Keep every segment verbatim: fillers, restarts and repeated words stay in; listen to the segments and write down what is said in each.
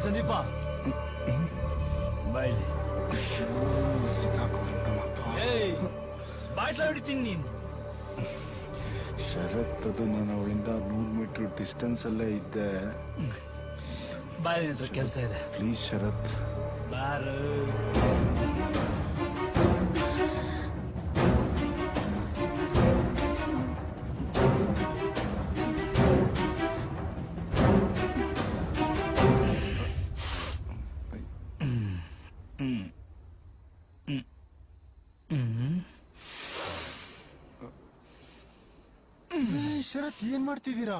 ಸಂದೀಪ ಬಾಯ್ಲಿ ಏಯ್ ಬಾಟ್ಲ ಹೊಡಿತೀನಿ ನೀನು. ಶರತ್, ಅದು ನಾನು ಅವಳಿಂದ ನೂರು ಮೀಟರ್ ಡಿಸ್ಟೆನ್ಸ್ ಅಲ್ಲೇ ಇದ್ದೆ. ಬಾಯ್ ಹತ್ರ ಕೆಲಸ ಇದೆ. ಪ್ಲೀಸ್ ಶರತ್. ಬಾರು. ಶರತ್, ಏನ್ ಮಾಡ್ತಿದ್ದೀರಾ?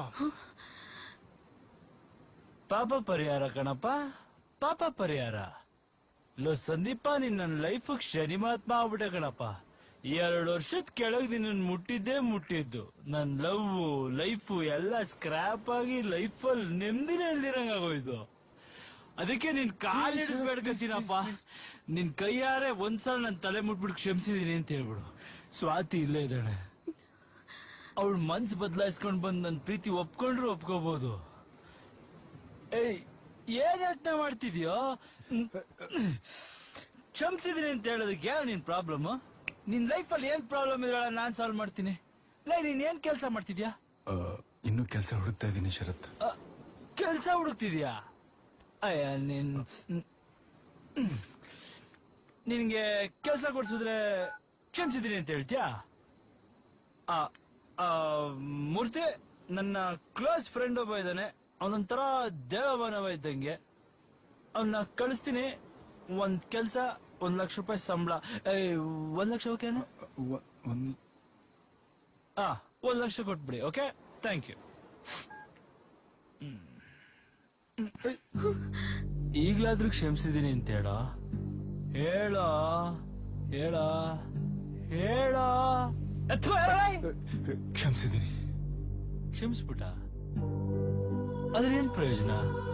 ಪಾಪ ಪರಿಹಾರ ಕಣಪ್ಪ, ಪಾಪ ಪರಿಹಾರ. ಲೋ ಸಂದೀಪ, ನೀನ್ ನನ್ನ ಲೈಫ್ ಶನಿ ಮಹಾತ್ಮ ಆಗ್ಬಿಟ್ಟೆ ಕಣಪ್ಪ. ಎರಡು ವರ್ಷದ ಕೆಳಗ್ ನಿನ್ನ ಮುಟ್ಟಿದ್ದೇ ಮುಟ್ಟಿದ್ದು. ನನ್ ಲವ್ ಲೈಫ್ ಎಲ್ಲ ಸ್ಕ್ರಾಪ್ ಆಗಿ ಲೈಫಲ್ಲಿ ನೆಮ್ಮದಿನೇ ಇಲ್ದಿರಂಗಾಗೋಯ್ತು. ಅದಕ್ಕೆ ನಿನ್ ಕಾಲ್ ಹಿಡಿದು ಬೇಡ್ಕತೀನಪ್ಪ, ನಿನ್ ಕೈಯಾರೆ ಒಂದ್ಸಲ ನನ್ ತಲೆ ಮುಟ್ಬಿಟ್ಟು ಕ್ಷಮಿಸಿದೀನಿ ಅಂತ ಹೇಳ್ಬಿಡು. ಸ್ವಾತಿ ಇಲ್ಲೇ ಇದ್ದಾಳೆ, ಅವಳು ಮನ್ಸ್ ಬದಲಾಯಿಸ್ಕೊಂಡ್ ಬಂದ್ ನನ್ ಪ್ರೀತಿ ಒಪ್ಕೊಂಡ್ರು ಒಪ್ಕೋಬಹುದು. ಏಯ್, ಏನ್ ಯೋಚನೆ ಮಾಡ್ತಿದ್ಯೋ? ಕ್ಷಮಿಸಿದೀನಿ ಅಂತ ಹೇಳೋದಕ್ಕೆ ಯಾವ ನಿನ್ ಪ್ರಾಬ್ಲಮ್? ನಿನ್ ಲೈಫ್ ಅಲ್ಲಿ ಏನ್ ಪ್ರಾಬ್ಲಮ್ ಇದ್ರ ನಾನ್ ಸಾಲ್ವ್ ಮಾಡ್ತೀನಿ. ಲೈ, ನೀನ್ ಏನ್ ಕೆಲ್ಸ ಮಾಡ್ತಿದ್ಯಾ? ಇನ್ನು ಕೆಲಸ ಹುಡುಕ್ತಾ ಇದ್ದೀನಿ ಶರತ್. ಕೆಲ್ಸ ಹುಡುಕ್ತಿದ್ಯಾ? ಅಯ್ಯ, ನಿನ್ ನಿನ್ಗೆ ಕೆಲ್ಸ ಕೊಡ್ಸಿದ್ರೆ ಕ್ಷಮಿಸಿದೀನಿ ಅಂತ ಹೇಳ್ತೀಯಾ? ಮೂರ್ತಿ, ನನ್ನ ಕ್ಲೋಸ್ ಫ್ರೆಂಡ್ ಒಬ್ಬ ಇದ್ದಾನೆ, ಅವನೊಂಥರ ದೇವಮಾನವ ಇದ್ದಂಗೆ. ಅವನ್ನ ಕಳಿಸ್ತೀನಿ. ಒಂದ್ ಕೆಲ್ಸ, ಒಂದ್ ಲಕ್ಷ ರೂಪಾಯಿ ಸಂಬಳ. ಒಂದ್ ಲಕ್ಷ ಓಕೆನಾ? ಹಾ, ಒಂದ್ ಲಕ್ಷ ಕೊಟ್ಬಿಡಿ. Okay, thank you. ಈಗ್ಲಾದ್ರೂ ಕ್ಷಮಿಸಿದೀನಿ ಅಂತ ಹೇಳ ಹೇಳ ಹೇಳ ಹೇಳ ಕ್ಷಮಿಸಿದೀನಿ. ಕ್ಷಮಿಸ್ಬಿಟ್ಟ? ಅದ್ರೇನ್ ಪ್ರಯೋಜನ?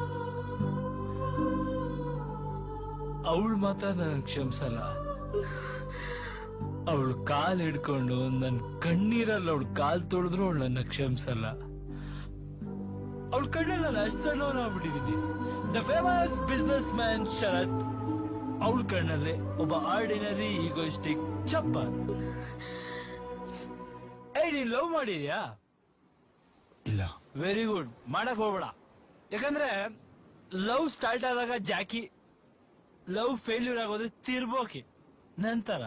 ಅವಳು ಮಾತ್ರ ನನ್ ಕ್ಷಮಿಸಲ್ಲ. ಅವಳು ಕಾಲ್ ಹಿಡ್ಕೊಂಡು ನನ್ ಕಣ್ಣೀರಲ್ಲಿ ಅವಳು ಕಾಲ್ ತೊಳೆದ್ರು ಅವಳು ನನ್ನ ಕ್ಷಮಿಸಲ್ಲ. ಅವಳ ಕಣ್ಣಲ್ಲಿ ನಾನು ಅಷ್ಟು ಸಣ್ಣವನಾಗ್ಬಿಟ್ಟಿದ್ದೀನಿ. The famous businessman Sharath, ಅವಳ ಕಣ್ಣಲ್ಲಿ ಒಬ್ಬ ಆರ್ಡಿನರಿ ಈಗೋಯಿಸ್ಟಿಕ್ ಚಪ್ಪ. ಏಯ್, ನೀನ್ ಲವ್ ಮಾಡಿದ್ಯಾ? ಇಲ್ಲ. Very good. ಮಾಡಕ್ ಹೋಗ್ಬೇಡ. ಯಾಕಂದ್ರೆ ಲವ್ ಸ್ಟಾರ್ಟ್ ಆದಾಗ ಜಾಕಿ, ಲವ್ ಫೇಲ್ಯೂರ್ ಆಗೋದ್ರೆ ತಿರ್ಬೋಕಿ ನಂತರ.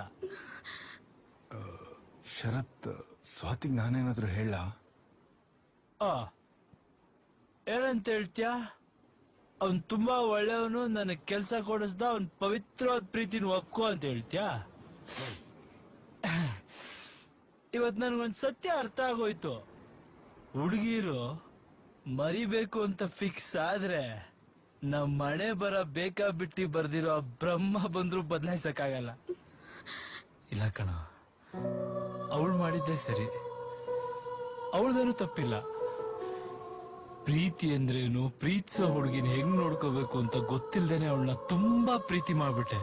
ಶರತ್, ಸ್ವಾತಿಗ್ ನಾನೇನಾದ್ರೂ ಹೇಳ? ಆ ಏನಂತ ಹೇಳ್ತೀಯ? ಅವನ್ ತುಂಬಾ ಒಳ್ಳೆಯವನು, ನನಗ್ ಕೆಲ್ಸ ಕೊಡಿಸ್ದ, ಅವನ್ ಪವಿತ್ರವಾದ ಪ್ರೀತಿನ ಒಪ್ಕೋ ಅಂತ ಹೇಳ್ತೀಯ? ಇವತ್ ನನ್ಗೊಂದ್ ಸತ್ಯ ಅರ್ಥ ಆಗೋಯ್ತು. ಹುಡುಗಿರು ಮರಿಬೇಕು ಅಂತ ಫಿಕ್ಸ್ ಆದ್ರೆ ನಮ್ ಮನೆ ಬರ ಬೇಕಾ ಬಿಟ್ಟಿ ಬರ್ದಿರೋ ಬ್ರಹ್ಮ ಬಂದ್ರು ಬದಲಾಯಿಸಕ್ಕಾಗಲ್ಲ. ಇಲ್ಲ ಕಣ, ಅವಳು ಮಾಡಿದ್ದೆ ಸರಿ, ಅವಳದೇನು ತಪ್ಪಿಲ್ಲ. ಪ್ರೀತಿ ಅಂದ್ರೇನು, ಪ್ರೀತಿಸೋ ಹುಡುಗಿನ ಹೆಂಗ್ ನೋಡ್ಕೋಬೇಕು ಅಂತ ಗೊತ್ತಿಲ್ದೇನೆ ಅವಳನ್ನ ತುಂಬಾ ಪ್ರೀತಿ ಮಾಡ್ಬಿಟ್ಟೆ.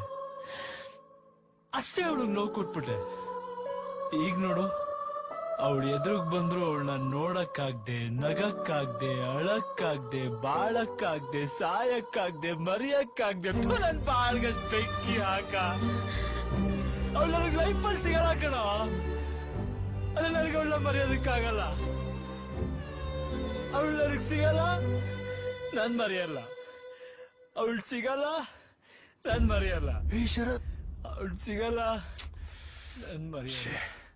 ಅಷ್ಟೇ ಅವಳಿಗೆ ನೋವು ಕೊಟ್ಬಿಟ್ಟೆ. ಈಗ ನೋಡು, ಅವಳು ಎದುರುಗ್ ಬಂದ್ರು ಅವಳನ್ನ ನೋಡಕ್ಕಾಗ್ದೆ, ನಗಕ್ಕಾಗ್ದೆ, ಅಳಕ್ಕಾಗ್ದೆ, ಬಾಳಕ್ಕಾಗ್ದೆ, ಸಾಯಕ್ಕಾಗ್ದೆ, ಮರಿಯಕ್ಕಾಗ್ದೆ. ನನ್ ಬಾಳ್ಗಷ್ಟ್ ಬೆಂಕಿ ಹಾಕ. ಅವಳು ನನಗ್ ಲೈಫಲ್ಲಿ ಸಿಗಲ್ಲ ಕಣ. ಅದೇ ನನಗೆ ಅವಳನ್ನ ಮರೆಯೋದಕ್ಕಾಗಲ್ಲ. ಅವಳು ನನಗ್ ಸಿಗಲ್ಲ, ನಾನ್ ಮರೆಯಲ್ಲ. ಅವಳು ಸಿಗಲ್ಲ, ನಾನ್ ಮರೆಯಲ್ಲ. ಶರತ್, ಅವಳು ಸಿಗಲ್ಲ, ನಾನ್ ಮರೆಯಲ್ಲ.